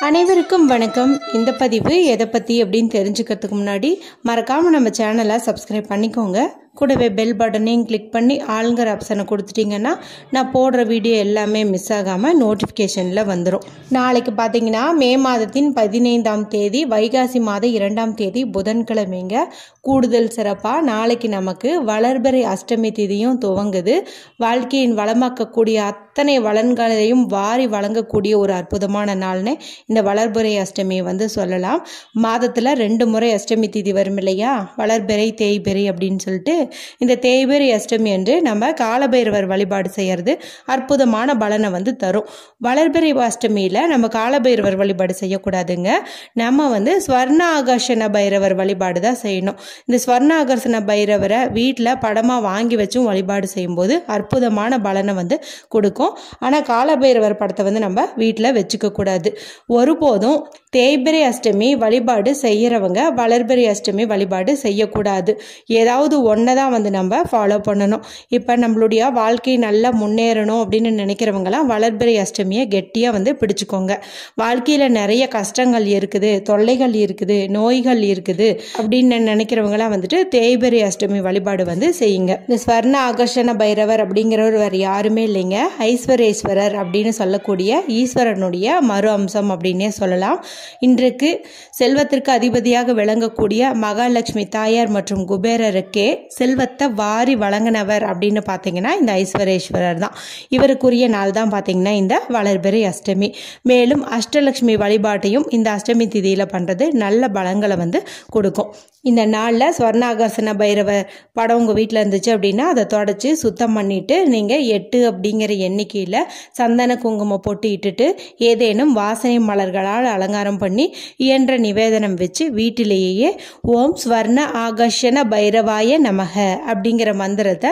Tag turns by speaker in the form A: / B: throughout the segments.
A: அனைவருக்கும் வணக்கம். இந்த பதிவு எதை பற்றி அப்படின்னு தெரிஞ்சுக்கிறதுக்கு முன்னாடி மறக்காமல் நம்ம சேனலை சப்ஸ்கிரைப் பண்ணிக்கோங்க. கூடவே பெல் பட்டனையும் கிளிக் பண்ணி ஆளுங்கிற ஆப்ஷனை கொடுத்துட்டிங்கன்னா நான் போடுற வீடியோ எல்லாமே மிஸ் ஆகாமல் நோட்டிஃபிகேஷனில் வந்துடும். நாளைக்கு பார்த்தீங்கன்னா மே மாதத்தின் 15ஆம் தேதி வைகாசி மாதம் 2ஆம் தேதி புதன்கிழமைங்க. கூடுதல் சிறப்பாக நாளைக்கு நமக்கு வளர்பிறை அஷ்டமி திதியும் துவங்குது. வாழ்க்கையின் வளமாக்கக்கூடிய அத்தனை வளன்களையும் வாரி வழங்கக்கூடிய ஒரு அற்புதமான நாள்னு இந்த வளர்பிறை அஷ்டமியை சொல்லலாம். மாதத்தில் 2 முறை அஷ்டமி திதி வரும் இல்லையா, வளர்பிறை தேய்பிறை அப்படின்னு சொல்லிட்டு. இந்த தேய்பிறை அஷ்டமி என்று நம்ம காலபைரவர் வழிபாடு செய்யறது அற்புதமான பலனை தரும். வளர்பிறை அஷ்டமியில நம்ம காலபைரவர் வழிபாடு செய்யக்கூடாதுங்க. நம்ம ஸ்வர்ண ஆகர்ஷண பைரவர் வழிபாடு தான் செய்யணும். இந்த ஸ்வர்ண ஆகர்ஷண பைரவரை வீட்டில் படமா வாங்கி வச்சும் வழிபாடு செய்யும்போது அற்புதமான பலனை கொடுக்கும். ஆனால் காலபைரவர் படத்தை நம்ம வீட்டில் வச்சுக்க கூடாது. ஒருபோதும் தேய்பிறை அஷ்டமி வழிபாடு செய்யறவங்க வளர்பிறை அஷ்டமி வழிபாடு செய்யக்கூடாது. ஏதாவது ஒன்றை தான் நம்ம ஃபாலோ பண்ணணும். இப்போ நம்மளுடைய வாழ்க்கை நல்லா முன்னேறணும் அப்படின்னு நினைக்கிறவங்களாம் வளர்பிறை அஷ்டமியை கெட்டியாக பிடிச்சுக்கோங்க. வாழ்க்கையில் நிறைய கஷ்டங்கள் இருக்குது, தொல்லைகள் இருக்குது, நோய்கள் இருக்குது அப்படின்னு நினைக்கிறவங்களாம் தேய்பிறை அஷ்டமி வழிபாடு செய்யுங்க. இந்த ஸ்வர்ண ஆகர்ஷண பைரவர் அப்படிங்கிறவர் வேறு யாருமே இல்லைங்க, ஐஸ்வரேஸ்வரர் அப்படின்னு சொல்லக்கூடிய ஈஸ்வரனுடைய மறு அம்சம் அப்படின்னே சொல்லலாம். இன்றைக்கு செல்வத்திற்கு அதிபதியாக விளங்கக்கூடிய மகாலட்சுமி தாயார் மற்றும் குபேரருக்கே செல்வத்தை வாரி வழங்கினவர் அப்படின்னு பார்த்தீங்கன்னா இந்த ஐஸ்வரேஸ்வரர் தான். இவருக்குரிய நாள் தான் பார்த்தீங்கன்னா இந்த வளர்பிறை அஷ்டமி. மேலும் அஷ்டலட்சுமி வழிபாட்டையும் இந்த அஷ்டமி திதியில் பண்ணுறது நல்ல பலங்களை கொடுக்கும். இந்த நாளில் ஸ்வர்ணாகர்ஷண பைரவர் படம் உங்கள் வீட்டில் இருந்துச்சு அப்படின்னா அதை தொடச்சி சுத்தம் பண்ணிட்டு நீங்கள் 8 அப்படிங்கிற எண்ணிக்கையில் சந்தன குங்குமம் போட்டு இட்டுட்டு ஏதேனும் வாசனை மலர்களால் அலங்காரம் பண்ணி இயன்ற நிவேதனம் வச்சு வீட்டிலேயே ஓம் ஸ்வர்ண ஆகர்ஷண பைரவாய நமக அப்படிங்கிற மந்திரத்தை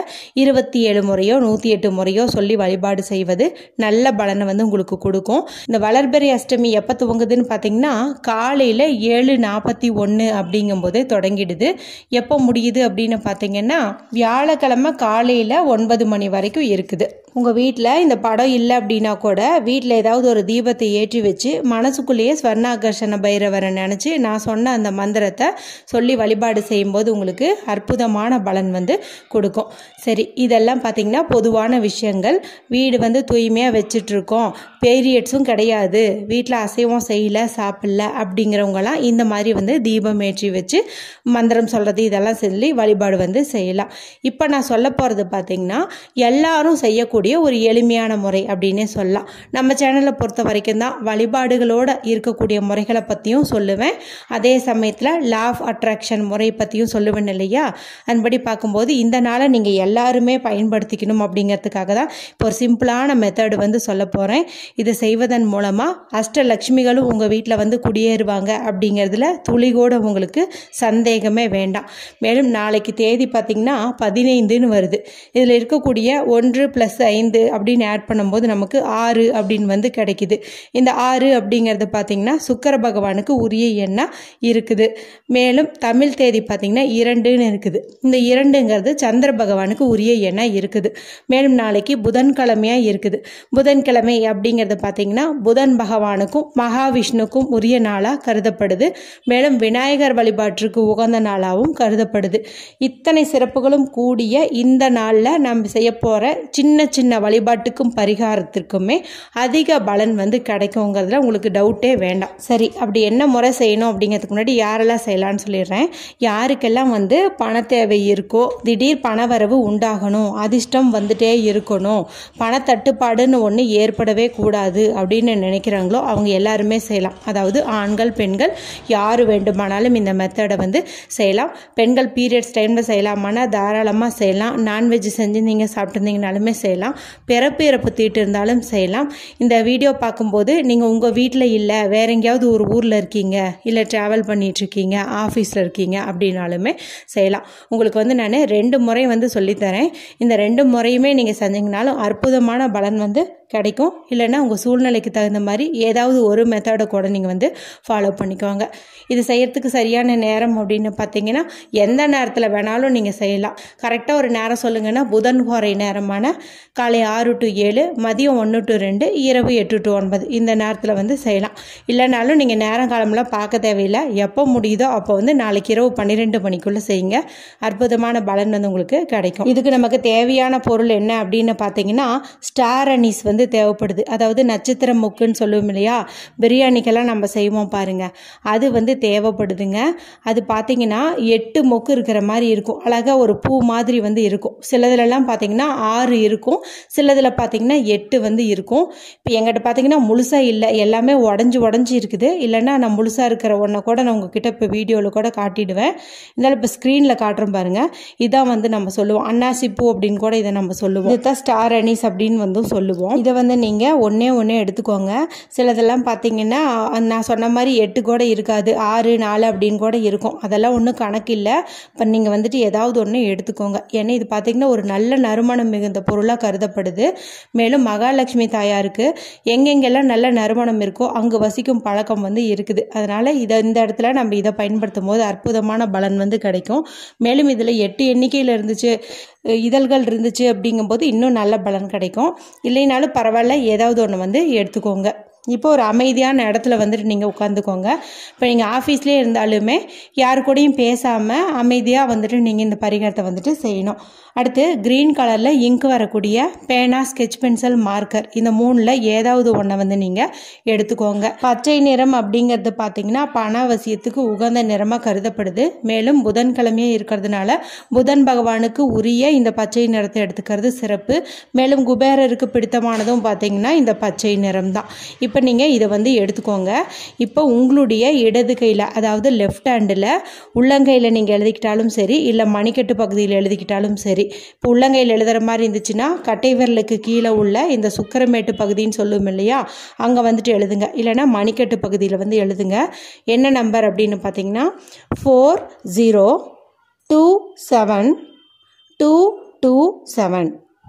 A: 27 முறையோ 108 முறையோ சொல்லி வழிபாடு செய்வது நல்ல பலனை உங்களுக்கு கொடுக்கும். இந்த வளர்பிறை அஷ்டமி எப்போ துவங்குதுன்னு பார்த்தீங்கன்னா காலையில் 7:41 அப்படிங்கும்போது தொடங்கிடுது. எப்போ முடியுது அப்படின்னு பார்த்தீங்கன்னா வியாழக்கிழமை காலையில் 9 மணி வரைக்கும் இருக்குது. உங்கள் வீட்டில் இந்த படம் இல்லை அப்படின்னா கூட வீட்டில் ஏதாவது ஒரு தீபத்தை ஏற்றி வச்சு மனசுக்குள்ளேயே ஸ்வர்ணாகர்ஷண பைரவரை நினச்சி நான் சொன்ன அந்த மந்திரத்தை சொல்லி வழிபாடு செய்யும்போது உங்களுக்கு அற்புதமான பலன் கொடுக்கும். சரி, இதெல்லாம் பார்த்தீங்கன்னா பொதுவான விஷயங்கள். வீடு தூய்மையாக வச்சிட்ருக்கோம், பீரியட்ஸும் கிடையாது, வீட்டில் அசைவம் செய்யலை சாப்பிடல அப்படிங்கிறவங்களாம் இந்த மாதிரி தீபம் ஏற்றி வச்சு மந்திரம் சொல்கிறது இதெல்லாம் சொல்லி வழிபாடு செய்யலாம். இப்போ நான் சொல்ல போகிறது பார்த்தீங்கன்னா எல்லாரும் செய்யக்கூடிய ஒரு எளிமையான முறை அப்படின்னே சொல்லலாம். நம்ம சேனலை பொறுத்த வரைக்கும் தான் வழிபாடுகளோடு இருக்கக்கூடிய முறைகளை பற்றியும் சொல்லுவேன், அதே சமயத்தில் லா ஆஃப் அட்ராக்ஷன் முறை பற்றியும் சொல்லுவேன் இல்லையா. அதன்படி பார்க்கும்போது இந்த நாளை நீங்கள் எல்லாருமே பயன்படுத்திக்கணும் அப்படிங்கிறதுக்காக தான் இப்போ ஒரு சிம்பிளான மெத்தடு சொல்ல போகிறேன். இதை செய்வதன் மூலமாக அஷ்டலட்சுமிகளும் உங்கள் வீட்டில் குடியேறுவாங்க அப்படிங்கிறதுல துளிகூட உங்களுக்கு சந்தேகமே வேண்டாம். மேலும் நாளைக்கு தேதி பார்த்திங்கன்னா 15ன்னு வருது. இதில் இருக்கக்கூடிய 1 + 5 அப்படின்னு ஆட் பண்ணும்போது நமக்கு 6 அப்படின்னு கிடைக்குது. இந்த 6 அப்படிங்கிறது பார்த்திங்கன்னா சுக்கிர பகவானுக்கு உரிய எண்ணா இருக்குது. மேலும் தமிழ் தேதி பார்த்திங்கன்னா 2ன்னு இருக்குது. இந்த 2ங்கிறது சந்திர பகவானுக்கு உரிய எண்ணா இருக்குது. மேலும் நாளைக்கு புதன்கிழமையாக இருக்குது. புதன்கிழமை அப்படிங்கிறது பார்த்திங்கன்னா புதன் பகவானுக்கும் மகாவிஷ்ணுக்கும் உரிய நாளாக கருதப்படுது. மேலும் விநாயகர் வழிபாட்டிற்கு உகந்த நாளாகவும் கருதப்படுது. இத்தனை சிறப்புகளும் கூடிய இந்த நாளில் நம்ம செய்ய போகிற சின்ன சின்ன வழிபாட்டுக்கும் பரிகாரத்திற்குமே அதிக பலன் கிடைக்குங்கிறதுல உங்களுக்கு டவுட்டே வேண்டாம். சரி, அப்படி என்ன முறை செய்யணும் அப்படிங்கிறதுக்கு முன்னாடி யாரெல்லாம் செய்யலான்னு சொல்லிடுறேன். யாருக்கெல்லாம் பண தேவை இருக்கோ, திடீர் பணவரவு உண்டாகணும், அதிர்ஷ்டம் வந்துட்டே இருக்கணும், பணத்தட்டுப்பாடுன்னு ஒன்று ஏற்படவே கூடாது அப்படின்னு நினைக்கிறாங்களோ அவங்க எல்லாருமே செய்யலாம். அதாவது ஆண்கள் பெண்கள் யார் வேண்டுமானாலும் இந்த மெத்தடை செய்யலாம். பெண்கள் பீரியட்ஸ் டைமில் செய்யலாமான்னா தாராளமாக செய்யலாம். நான்வெஜ் செஞ்சு நீங்கள் சாப்பிட்டுருந்தீங்கனாலுமே செய்யலாம். பிறப்பு இறப்பு தீட்டு இருந்தாலும் செய்யலாம். இந்த வீடியோ பார்க்கும்போது நீங்கள் உங்கள் வீட்டில் இல்லை வேற எங்கேயாவது ஒரு ஊரில் இருக்கீங்க, இல்லை ட்ராவல் பண்ணிகிட்ருக்கீங்க, ஆஃபீஸில் இருக்கீங்க அப்படின்னாலுமே செய்யலாம். உங்களுக்கு நான் 2 முறை சொல்லித்தரேன். இந்த 2 முறையுமே நீங்கள் செஞ்சீங்கனாலும் அற்புதமான பலன் கிடைக்கும். இல்லைன்னா உங்கள் சூழ்நிலைக்கு தகுந்த மாதிரி ஏதாவது ஒரு மெத்தடை கூட நீங்கள் வந்து ஃபாலோ பண்ணிக்கோங்க. இது செய்யறதுக்கு சரியான நேரம் அப்படின்னு பார்த்தீங்கன்னா எந்த நேரத்தில் வேணாலும் நீங்கள் செய்யலாம். கரெக்டாக ஒரு நேரம் சொல்லுங்கன்னா புதன் ஹோரை நேரமான காலை 6 to 7, மதியம் 1 to 2, இரவு 8 to 9 இந்த நேரத்தில் வந்து செய்யலாம். இல்லைனாலும் நீங்கள் நேரம் காலம்லாம் பார்க்க தேவையில்லை. எப்போ முடியுதோ அப்போ வந்து நாளைக்கு இரவு 12 மணிக்குள்ளே செய்யுங்க. அற்புதமான பலன் வந்து உங்களுக்கு கிடைக்கும். இதுக்கு நமக்கு தேவையான பொருள் என்ன அப்படின்னு பார்த்தீங்கன்னா ஸ்டார் அனீஸ் வந்து தேவைப்படுது. அதாவது நட்சத்திர முக்குன்னு சொல்லுவோம் இல்லையா, பிரியாணிக்கெல்லாம் நம்ம செய்வோம் பாருங்க, அது வந்து தேவைப்படுதுங்க. அது பார்த்தீங்கன்னா 8 மொக்கு இருக்கிற மாதிரி இருக்கும். அழகாக ஒரு பூ மாதிரி வந்து இருக்கும். சிலதுலலாம் பார்த்தீங்கன்னா 6 இருக்கும், சிலதில் பார்த்தீங்கன்னா 8 வந்து இருக்கும். இப்போ எங்கிட்ட பார்த்தீங்கன்னா முழுசாக இல்லை, எல்லாமே உடஞ்சி இருக்குது. இல்லைன்னா நான் முழுசாக இருக்கிற ஒன்றை கூட நான் உங்ககிட்ட இப்போ வீடியோவில் கூட காட்டிடுவேன். இருந்தாலும் இப்போ ஸ்க்ரீனில் காட்டுறோம் பாருங்கள். இதான் வந்து நம்ம சொல்லுவோம் அன்னாசி பூ அப்படின்னு கூட இதை நம்ம சொல்லுவோம். இதுதான் ஸ்டார் அனீஸ் அப்படின்னு வந்து சொல்லுவோம். இதை வந்து நீங்கள் ஒன்றே எடுத்துக்கோங்க. சிலதெல்லாம் பார்த்தீங்கன்னா நான் சொன்ன மாதிரி 8 கூட இருக்காது, 6, 4 அப்படின்னு கூட இருக்கும். அதெல்லாம் ஒன்றும் கணக்கு இல்லை. இப்போ நீங்கள் வந்துட்டு ஏதாவது ஒன்று எடுத்துக்கோங்க. ஏன்னா இது பார்த்தீங்கன்னா ஒரு நல்ல நறுமணம் மிகுந்த பொருளாக கருதப்படுது. மேலும் மகாலட்சுமி தாயாருக்கு எங்கெங்கெல்லாம் நல்ல நறுமணம் இருக்கோ அங்கு வசிக்கும் பழக்கம் வந்து இருக்குது. அதனால் இந்த இடத்துல நம்ம இதை பயன்படுத்தும் போது அற்புதமான பலன் வந்து கிடைக்கும். மேலும் இதில் 8 எண்ணிக்கையில் இருந்துச்சு, இதழ்கள் இருந்துச்சு அப்படிங்கும்போது இன்னும் நல்ல பலன் கிடைக்கும். இல்லைனாலும் பரவாயில்ல, ஏதாவது ஒன்று வந்து எடுத்துக்கோங்க. இப்போ ஒரு அமைதியான இடத்துல வந்துட்டு நீங்கள் உட்காந்துக்கோங்க. இப்போ நீங்கள் ஆஃபீஸ்லேயே இருந்தாலுமே யாரு கூடயும் பேசாமல் அமைதியாக வந்துட்டு நீங்கள் இந்த பரிகாரத்தை வந்துட்டு செய்யணும். அடுத்து க்ரீன் கலரில் இங்க் வரக்கூடிய பேனா, ஸ்கெட்ச் பென்சில், மார்க்கர் இந்த 3ல் ஏதாவது ஒன்றை வந்து நீங்கள் எடுத்துக்கோங்க. பச்சை நிறம் அப்படிங்கிறது பார்த்தீங்கன்னா பணவசியத்துக்கு உகந்த நிறமாக கருதப்படுது. மேலும் புதன்கிழமையே இருக்கிறதுனால புதன் பகவானுக்கு உரிய இந்த பச்சை நிறத்தை எடுத்துக்கிறது சிறப்பு. மேலும் குபேரருக்கு பிடித்தமானதும் பார்த்தீங்கன்னா இந்த பச்சை நிறம் தான். இப்போ நீங்கள் இதை வந்து எடுத்துக்கோங்க. இப்போ உங்களுடைய இடது கையில், அதாவது லெஃப்ட் ஹேண்டில் உள்ளங்கையில் நீங்கள் எழுதிக்கிட்டாலும் சரி, இல்லை மணிக்கட்டு பகுதியில் எழுதிக்கிட்டாலும் சரி. இப்போ உள்ளங்கையில் எழுதுகிற மாதிரி இருந்துச்சுன்னா கட்டை விரலுக்கு கீழே உள்ள இந்த சுக்கரமேட்டு பகுதின்னு சொல்லுவோம் இல்லையா, அங்கே வந்துட்டு எழுதுங்க. இல்லைன்னா மணிக்கட்டு பகுதியில் வந்து எழுதுங்க. என்ன நம்பர் அப்படின்னு பார்த்தீங்கன்னா 4027227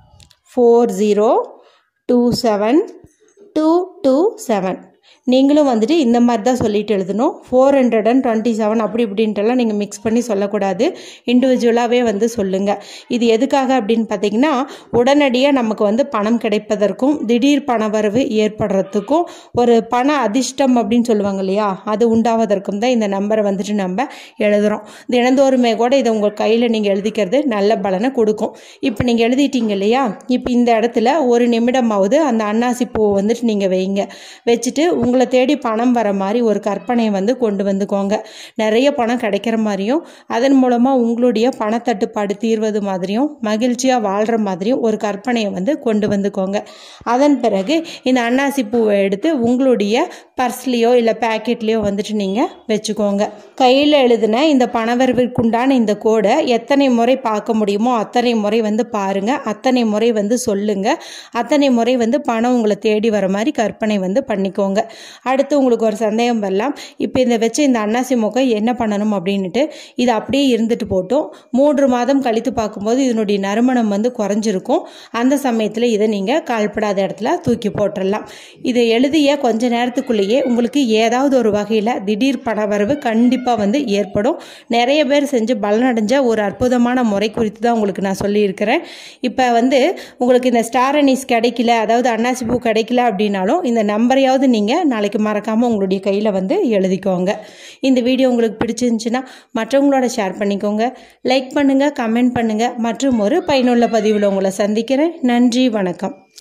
A: 4027227. நீங்களும் வந்துட்டு இந்த மாதிரி தான் சொல்லிட்டு எழுதணும். 427 அப்படி இப்படின்ட்டுலாம் நீங்கள் மிக்ஸ் பண்ணி சொல்லக்கூடாது. இண்டிவிஜுவலாகவே வந்து சொல்லுங்கள். இது எதுக்காக அப்படின்னு பார்த்தீங்கன்னா உடனடியாக நமக்கு வந்து பணம் கிடைப்பதற்கும் திடீர் பணவரவு ஏற்படுறதுக்கும் ஒரு பண அதிர்ஷ்டம் அப்படின்னு சொல்லுவாங்க இல்லையா, அது உண்டாவதற்கும் தான் இந்த நம்பரை வந்துட்டு நம்ம எழுதுகிறோம். தினந்தோறுமே கூட இதை உங்கள் கையில் நீங்கள் எழுதிக்கிறது நல்ல பலனை கொடுக்கும். இப்போ நீங்கள் எழுதிட்டீங்க இல்லையா, இப்போ இந்த இடத்துல ஒரு நிமிடமாவது அந்த அன்னாசி பூவை வந்துட்டு நீங்கள் வைங்க. வச்சுட்டு உங்களை தேடி பணம் வர மாதிரி ஒரு கற்பனையை வந்து கொண்டு வந்துக்கோங்க. நிறைய பணம் கிடைக்கிற மாதிரியும் அதன் மூலமாக உங்களுடைய பணத்தட்டுப்பாடு தீர்வது மாதிரியும் மகிழ்ச்சியாக வாழ்கிற மாதிரியும் ஒரு கற்பனையை வந்து கொண்டு வந்துக்கோங்க. அதன் பிறகு இந்த அன்னாசி பூவை எடுத்து உங்களுடைய பர்ஸ்லேயோ இல்லை பேக்கெட்லேயோ வந்துட்டு நீங்கள் வச்சுக்கோங்க. கையில் எழுதின இந்த பணவரவிற்குண்டான இந்த கோடை எத்தனை முறை பார்க்க முடியுமோ அத்தனை முறை வந்து பாருங்கள், அத்தனை முறை வந்து சொல்லுங்கள், அத்தனை முறை வந்து பணம் உங்களை தேடி வர மாதிரி கற்பனை வந்து பண்ணிக்கோங்க. அடுத்து உங்களுக்கு ஒரு சந்தேகம் வரலாம், இப்போ இந்த வச்சு இந்த அன்னாசி மொக்கை என்ன பண்ணணும் அப்படின்ட்டு. இது அப்படியே இருந்துட்டு போட்டும் 3 மாதம் கழித்து பார்க்கும்போது இதனுடைய நறுமணம் வந்து குறைஞ்சிருக்கும். அந்த சமயத்தில் இதை நீங்கள் கால்படாத இடத்துல தூக்கி போட்டுடலாம். இதை எழுதிய கொஞ்ச நேரத்துக்குள்ளேயே உங்களுக்கு ஏதாவது ஒரு வகையில் திடீர் பணவரவு கண்டிப்பாக வந்து ஏற்படும். நிறைய பேர் செஞ்சு பலனடைஞ்ச ஒரு அற்புதமான முறை குறித்து தான் உங்களுக்கு நான் சொல்லியிருக்கிறேன். இப்போ வந்து உங்களுக்கு இந்த ஸ்டார் அனீஸ் கிடைக்கல, அதாவது அன்னாசி பூ கிடைக்கல அப்படின்னாலும் இந்த நம்பரையாவது நீங்கள் நாளைக்கு மறக்காமல் உங்களுடைய கையில் வந்து எழுதிக்கோங்க. இந்த வீடியோ உங்களுக்கு பிடிச்சிருந்துச்சுன்னா மற்றவங்களோட ஷேர் பண்ணிக்கோங்க, லைக் பண்ணுங்கள், கமெண்ட் பண்ணுங்கள். மற்றும் ஒரு பயனுள்ள பதிவில் உங்களை சந்திக்கிறேன். நன்றி, வணக்கம்.